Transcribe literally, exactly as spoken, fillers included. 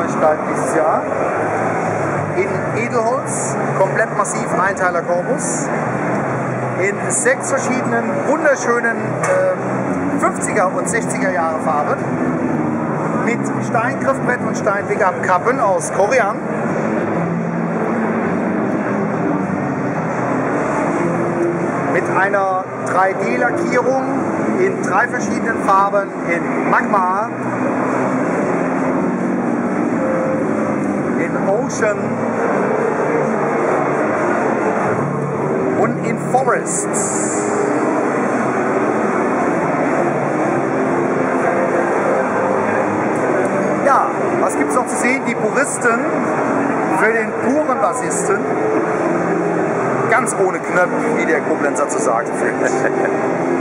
Neuigkeit dieses Jahr. In Edelholz, komplett massiv Einteiler Korpus. In sechs verschiedenen wunderschönen äh, fünfziger und sechziger Jahre Farben. Mit Steingriffbrett und Steinpickup-Kappen aus Korean. Mit einer drei D Lackierung in drei verschiedenen Farben, in Magma, in Ocean und in Forest. Ja, was gibt es noch zu sehen? Die Puristen für den puren Bassisten. Ganz ohne Knöpfe, wie der Koblenzer zu sagen pflegt.